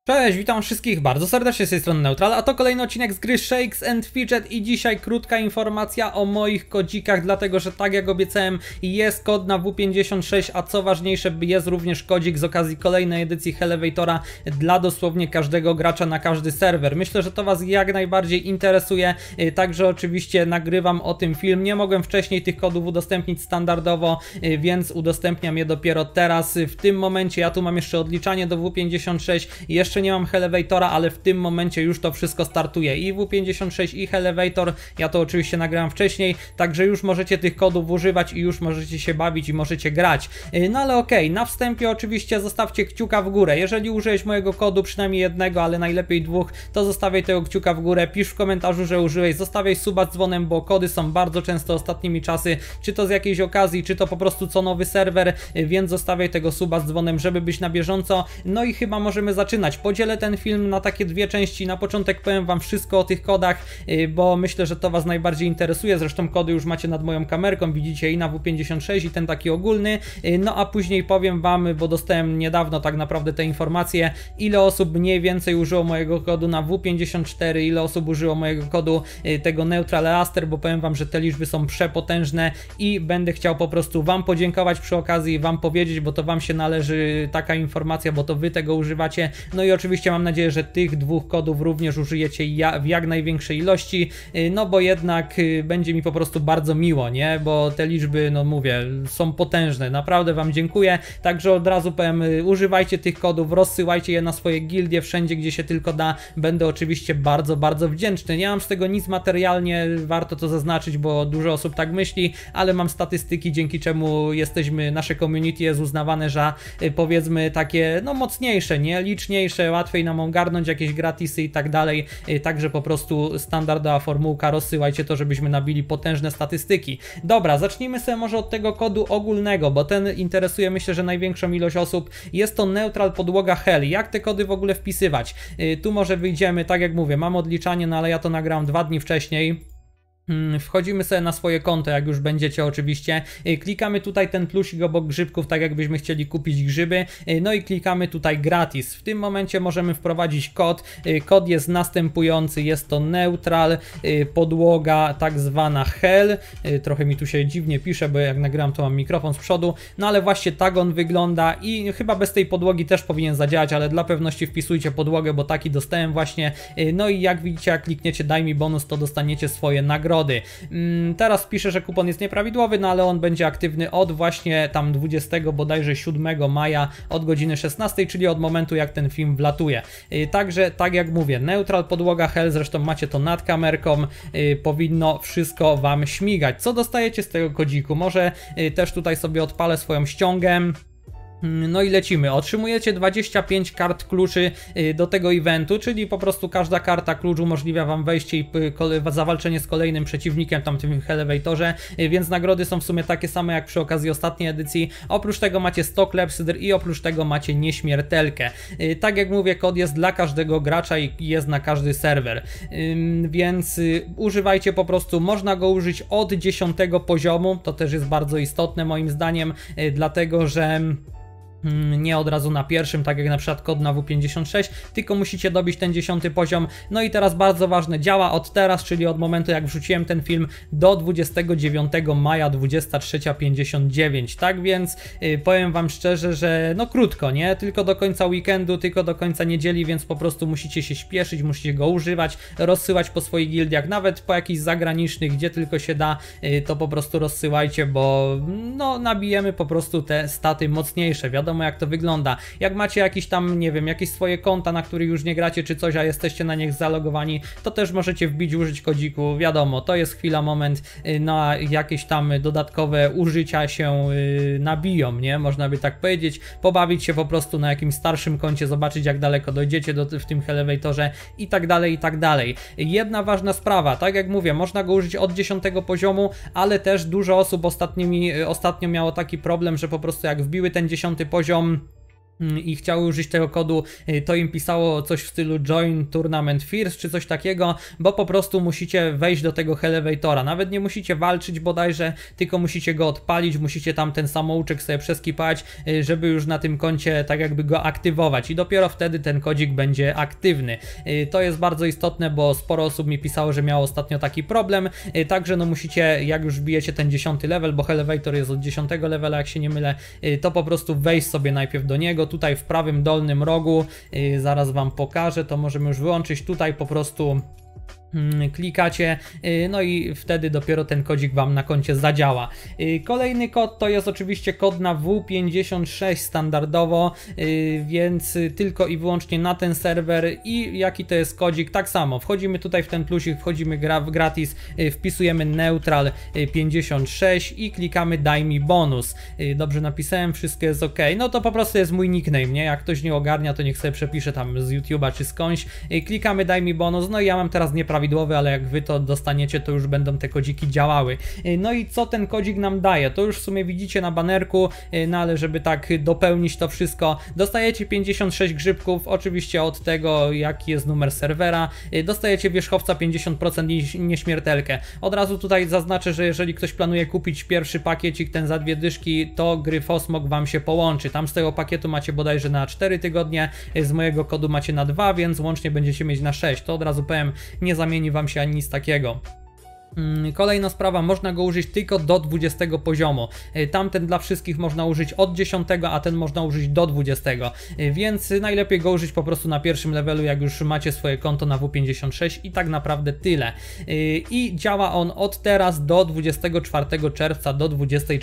Cześć, witam wszystkich bardzo serdecznie z tej strony Neutral, a to kolejny odcinek z gry Shakes & Fidget i dzisiaj krótka informacja o moich kodzikach, dlatego że tak jak obiecałem jest kod na W56, a co ważniejsze jest również kodzik z okazji kolejnej edycji Elevatora dla dosłownie każdego gracza na każdy serwer. Myślę, że to Was jak najbardziej interesuje, także oczywiście nagrywam o tym film, nie mogłem wcześniej tych kodów udostępnić standardowo, więc udostępniam je dopiero teraz, w tym momencie. Ja tu mam jeszcze odliczanie do W56, jeszcze nie mam Elevatora, ale w tym momencie już to wszystko startuje. I W56 i Elevator, ja to oczywiście nagrałem wcześniej, także już możecie tych kodów używać i już możecie się bawić i możecie grać. No ale okej, na wstępie oczywiście zostawcie kciuka w górę. Jeżeli użyłeś mojego kodu, przynajmniej jednego, ale najlepiej dwóch, to zostawiaj tego kciuka w górę, pisz w komentarzu, że użyłeś, zostawiaj suba z dzwonem, bo kody są bardzo często ostatnimi czasy, czy to z jakiejś okazji, czy to po prostu co nowy serwer, więc zostawiaj tego suba z dzwonem, żeby być na bieżąco. No i chyba możemy zaczynać. Podzielę ten film na takie dwie części. Na początek powiem Wam wszystko o tych kodach, bo myślę, że to Was najbardziej interesuje. Zresztą kody już macie nad moją kamerką, widzicie i na W56 i ten taki ogólny. No a później powiem Wam, bo dostałem niedawno tak naprawdę te informacje, ile osób mniej więcej użyło mojego kodu na W54, ile osób użyło mojego kodu tego Neutral Easter, bo powiem Wam, że te liczby są przepotężne i będę chciał po prostu Wam podziękować przy okazji, Wam powiedzieć, bo to Wam się należy taka informacja, bo to Wy tego używacie. No i oczywiście mam nadzieję, że tych dwóch kodów również użyjecie w jak największej ilości, no bo jednak będzie mi po prostu bardzo miło, nie? Bo te liczby, no mówię, są potężne, naprawdę Wam dziękuję, także od razu powiem, używajcie tych kodów, rozsyłajcie je na swoje gildie, wszędzie gdzie się tylko da, będę oczywiście bardzo, bardzo wdzięczny. Nie mam z tego nic materialnie, warto to zaznaczyć, bo dużo osób tak myśli, ale mam statystyki, dzięki czemu nasze community jest uznawane za powiedzmy takie, no mocniejsze, nie? Liczniejsze, łatwiej nam ogarnąć jakieś gratisy i tak dalej, także po prostu standardowa formułka, rozsyłajcie to, żebyśmy nabili potężne statystyki. Dobra, zacznijmy sobie może od tego kodu ogólnego, bo ten interesuje myślę, że największą ilość osób. Jest to Neutral podłoga Hell. Jak te kody w ogóle wpisywać? Tu może wyjdziemy, tak jak mówię, mam odliczanie, no ale ja to nagrałem 2 dni wcześniej. Wchodzimy sobie na swoje konto, jak już będziecie oczywiście, klikamy tutaj ten plusik obok grzybków, tak jakbyśmy chcieli kupić grzyby, no i klikamy tutaj gratis. W tym momencie możemy wprowadzić kod, kod jest następujący, jest to Neutral, podłoga tak zwana Hell, trochę mi tu się dziwnie pisze, bo jak nagram to mam mikrofon z przodu, no ale właśnie tak on wygląda i chyba bez tej podłogi też powinien zadziałać, ale dla pewności wpisujcie podłogę, bo taki dostałem właśnie, no i jak widzicie, jak klikniecie daj mi bonus, to dostaniecie swoje nagrody. Teraz piszę, że kupon jest nieprawidłowy, no ale on będzie aktywny od właśnie tam 20 bodajże 7 maja od godziny 16, czyli od momentu jak ten film wlatuje. Także tak jak mówię, Neutral podłoga Hell, zresztą macie to nad kamerką, powinno wszystko Wam śmigać. Co dostajecie z tego kodziku? Może też tutaj sobie odpalę swoją ściągę. No i lecimy. Otrzymujecie 25 kart kluczy do tego eventu, czyli po prostu każda karta klucz umożliwia Wam wejście i zawalczenie z kolejnym przeciwnikiem tam w tym Elevatorze, więc nagrody są w sumie takie same jak przy okazji ostatniej edycji. Oprócz tego macie 100 klepsydr i oprócz tego macie nieśmiertelkę. Tak jak mówię, kod jest dla każdego gracza i jest na każdy serwer, więc używajcie po prostu, można go użyć od 10 poziomu, to też jest bardzo istotne moim zdaniem, dlatego że nie od razu na pierwszym, tak jak na przykład kod na W56, tylko musicie dobić ten 10 poziom. No i teraz bardzo ważne, działa od teraz, czyli od momentu jak wrzuciłem ten film do 29 maja 23:59. Tak więc powiem Wam szczerze, że no krótko, nie? Tylko do końca weekendu, tylko do końca niedzieli, więc po prostu musicie się śpieszyć, musicie go używać, rozsyłać po swoich gildiach, nawet po jakichś zagranicznych, gdzie tylko się da, to po prostu rozsyłajcie, bo no nabijemy po prostu te staty mocniejsze. Wiadomo jak to wygląda. Jak macie jakieś tam, nie wiem, jakieś swoje konta, na których już nie gracie czy coś, a jesteście na nich zalogowani, to też możecie wbić, użyć kodziku. Wiadomo, to jest chwila, moment na jakieś tam dodatkowe użycia się nabiją, nie? Można by tak powiedzieć. Pobawić się po prostu na jakimś starszym koncie, zobaczyć jak daleko dojdziecie w tym Elevatorze i tak dalej, i tak dalej. Jedna ważna sprawa, tak jak mówię, można go użyć od 10 poziomu, ale też dużo osób ostatnio miało taki problem, że po prostu jak wbiły ten 10 poziom, i chciały użyć tego kodu, to im pisało coś w stylu Join Tournament First czy coś takiego, bo po prostu musicie wejść do tego Elevatora. Nawet nie musicie walczyć bodajże, tylko musicie go odpalić, musicie tam ten samouczek sobie przeskipać, żeby już na tym koncie tak jakby go aktywować i dopiero wtedy ten kodzik będzie aktywny. To jest bardzo istotne, bo sporo osób mi pisało, że miało ostatnio taki problem, także no musicie, jak już bijecie ten 10 level, bo Elevator jest od 10 levela, jak się nie mylę, to po prostu wejść sobie najpierw do niego. Tutaj w prawym dolnym rogu, zaraz wam pokażę, to możemy już wyłączyć, tutaj po prostu klikacie, no i wtedy dopiero ten kodzik wam na koncie zadziała. Kolejny kod to jest oczywiście kod na W56 standardowo, więc tylko i wyłącznie na ten serwer. I jaki to jest kodzik? Tak samo, wchodzimy tutaj w ten plusik, wchodzimy gratis, wpisujemy neutral 56 i klikamy daj mi bonus. Dobrze napisałem, wszystko jest ok. No to po prostu jest mój nickname, nie? Jak ktoś nie ogarnia, to niech sobie przepisze tam z YouTube'a czy skądś. Klikamy daj mi bonus, no i ja mam teraz nieprawidłowy, ale jak wy to dostaniecie, to już będą te kodziki działały. No i co ten kodzik nam daje? To już w sumie widzicie na banerku, no ale żeby tak dopełnić to wszystko, dostajecie 56 grzybków, oczywiście od tego jaki jest numer serwera, dostajecie wierzchowca 50% i nieśmiertelkę. Od razu tutaj zaznaczę, że jeżeli ktoś planuje kupić pierwszy pakiecik, ten za 2 dyszki, to Gryfosmog wam się połączy. Tam z tego pakietu macie bodajże na 4 tygodnie, z mojego kodu macie na 2, więc łącznie będziecie mieć na 6. To od razu powiem, nie zamieni wam się ani nic takiego. Kolejna sprawa, można go użyć tylko do 20 poziomu. Tamten dla wszystkich można użyć od 10, a ten można użyć do 20. Więc najlepiej go użyć po prostu na pierwszym levelu, jak już macie swoje konto na W56 i tak naprawdę tyle. I działa on od teraz do 24 czerwca do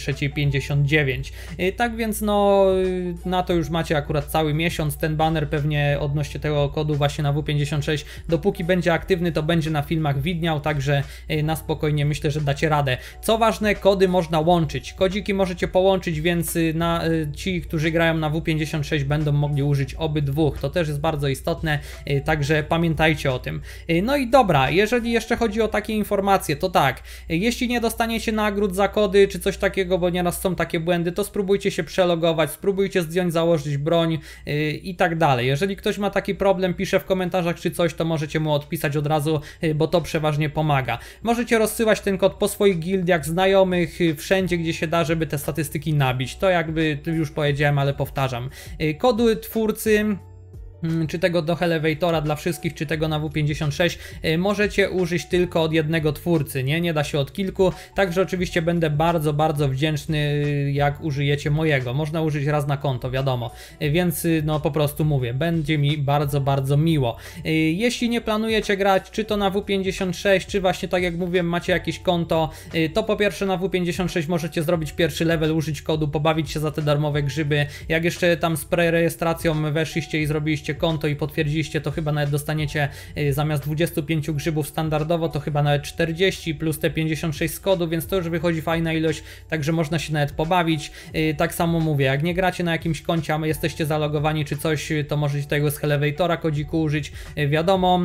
23:59. Tak więc no na to już macie akurat cały miesiąc. Ten banner pewnie odnośnie tego kodu właśnie na W56, dopóki będzie aktywny, to będzie na filmach widniał, także na spokojnie myślę, że dacie radę. Co ważne, kody można łączyć. Kodziki możecie połączyć, więc ci, którzy grają na W56 będą mogli użyć obydwu. To też jest bardzo istotne, także pamiętajcie o tym. No i dobra, jeżeli jeszcze chodzi o takie informacje, to tak, jeśli nie dostaniecie nagród za kody czy coś takiego, bo nieraz są takie błędy, to spróbujcie się przelogować, spróbujcie zdjąć, założyć broń i tak dalej. Jeżeli ktoś ma taki problem, pisze w komentarzach czy coś, to możecie mu odpisać od razu, bo to przeważnie pomaga. Możecie rozsyłać ten kod po swoich gildiach, znajomych, wszędzie gdzie się da, żeby te statystyki nabić. To jakby już powiedziałem, ale powtarzam. Kody twórcy, czy tego do Elevatora dla wszystkich, czy tego na W56, możecie użyć tylko od jednego twórcy, nie da się od kilku, także oczywiście będę bardzo, bardzo wdzięczny, jak użyjecie mojego. Można użyć raz na konto, wiadomo, więc no po prostu mówię, będzie mi bardzo, bardzo miło. Jeśli nie planujecie grać, czy to na W56, czy właśnie tak jak mówiłem, macie jakieś konto, to po pierwsze na W56 możecie zrobić pierwszy level, użyć kodu, pobawić się za te darmowe grzyby. Jak jeszcze tam z prerejestracją weszliście i zrobiliście konto i potwierdziliście, to chyba nawet dostaniecie zamiast 25 grzybów standardowo, to chyba nawet 40 plus te 56 z kodu, więc to już wychodzi fajna ilość, także można się nawet pobawić. Tak samo mówię, jak nie gracie na jakimś koncie, a jesteście zalogowani czy coś, to możecie tego z Elevatora kodziku użyć, wiadomo.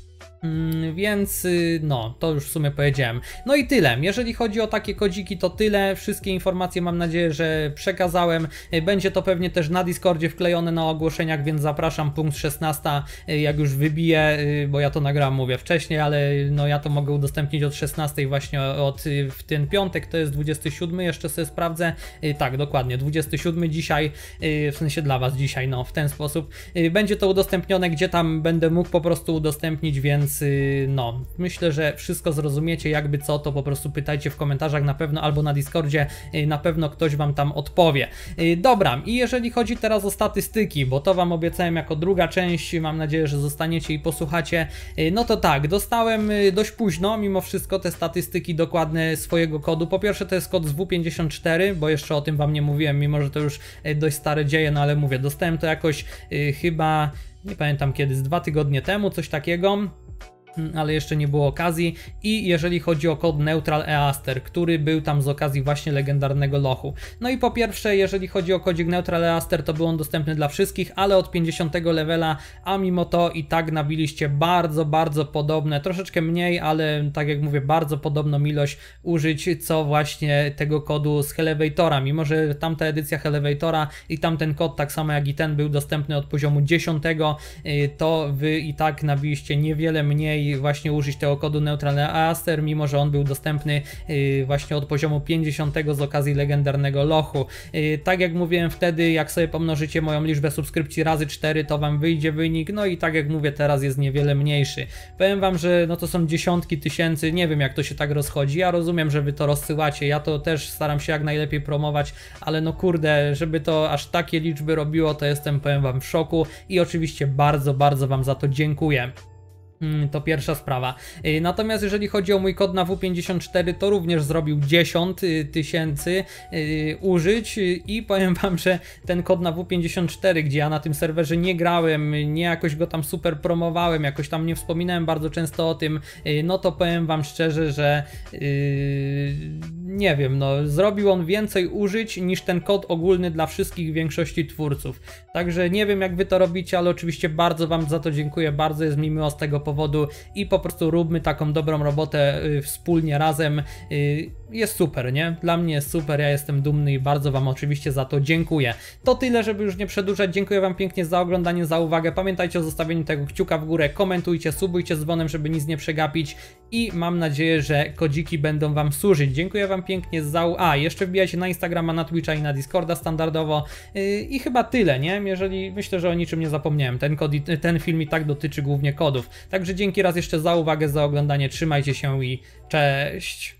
Więc no, to już w sumie powiedziałem. No i tyle. Jeżeli chodzi o takie kodziki, to tyle. Wszystkie informacje mam nadzieję, że przekazałem. Będzie to pewnie też na Discordzie wklejone na ogłoszeniach, więc zapraszam, punkt 16, jak już wybiję, bo ja to nagrałem, mówię wcześniej, ale no ja to mogę udostępnić od 16 właśnie w ten piątek, to jest 27, jeszcze sobie sprawdzę. Tak, dokładnie, 27 dzisiaj, w sensie dla was dzisiaj, no w ten sposób. Będzie to udostępnione, gdzie tam będę mógł po prostu udostępnić, więc no, myślę, że wszystko zrozumiecie, jakby co, to po prostu pytajcie w komentarzach na pewno, albo na Discordzie, na pewno ktoś wam tam odpowie. Dobra, i jeżeli chodzi teraz o statystyki, bo to wam obiecałem jako druga część, mam nadzieję, że zostaniecie i posłuchacie, no to tak, dostałem dość późno, mimo wszystko, te statystyki dokładne swojego kodu. Po pierwsze to jest kod z W54, bo jeszcze o tym wam nie mówiłem, mimo że to już dość stare dzieje, no ale mówię, dostałem to jakoś chyba, nie pamiętam kiedy, z 2 tygodnie temu, coś takiego. ale jeszcze nie było okazji. I jeżeli chodzi o kod Neutral Easter, który był tam z okazji właśnie legendarnego lochu. No i po pierwsze, jeżeli chodzi o kodzik Neutral Easter, to był on dostępny dla wszystkich, ale od 50 levela, a mimo to i tak nabiliście bardzo podobne, troszeczkę mniej, ale tak jak mówię, bardzo podobną ilość użyć, co właśnie tego kodu z Elevatora. Mimo że tamta edycja Elevatora i tamten kod, tak samo jak i ten, był dostępny od poziomu 10, to wy i tak nabiliście niewiele mniej właśnie użyć tego kodu Neutral Easter, mimo że on był dostępny właśnie od poziomu 50 z okazji legendarnego lochu. Tak jak mówiłem wtedy, jak sobie pomnożycie moją liczbę subskrypcji razy 4, to wam wyjdzie wynik, no i tak jak mówię, teraz jest niewiele mniejszy. Powiem wam, że no to są dziesiątki tysięcy, nie wiem jak to się tak rozchodzi, ja rozumiem, że wy to rozsyłacie, ja to też staram się jak najlepiej promować, ale no kurde, żeby to aż takie liczby robiło, to jestem, powiem wam, w szoku i oczywiście bardzo wam za to dziękuję. To pierwsza sprawa. Natomiast jeżeli chodzi o mój kod na W54, to również zrobił 10 tysięcy użyć i powiem wam, że ten kod na W54, gdzie ja na tym serwerze nie grałem, nie jakoś go tam super promowałem, jakoś tam nie wspominałem bardzo często o tym, no to powiem wam szczerze, że nie wiem, no zrobił on więcej użyć niż ten kod ogólny dla wszystkich większości twórców. Także nie wiem jak wy to robicie, ale oczywiście bardzo wam za to dziękuję, bardzo jest mi miło z tego powodu i po prostu róbmy taką dobrą robotę wspólnie, razem. Jest super, nie? Dla mnie jest super, ja jestem dumny i bardzo wam oczywiście za to dziękuję. To tyle, żeby już nie przedłużać. Dziękuję wam pięknie za oglądanie, za uwagę. Pamiętajcie o zostawieniu tego kciuka w górę, komentujcie, subujcie z dzwonem, żeby nic nie przegapić i mam nadzieję, że kodziki będą wam służyć. Dziękuję wam pięknie za... jeszcze wbijajcie na Instagrama, na Twitcha i na Discorda standardowo i chyba tyle, nie? Jeżeli myślę, że o niczym nie zapomniałem. Ten film i tak dotyczy głównie kodów. Także dzięki raz jeszcze za uwagę, za oglądanie, trzymajcie się i cześć!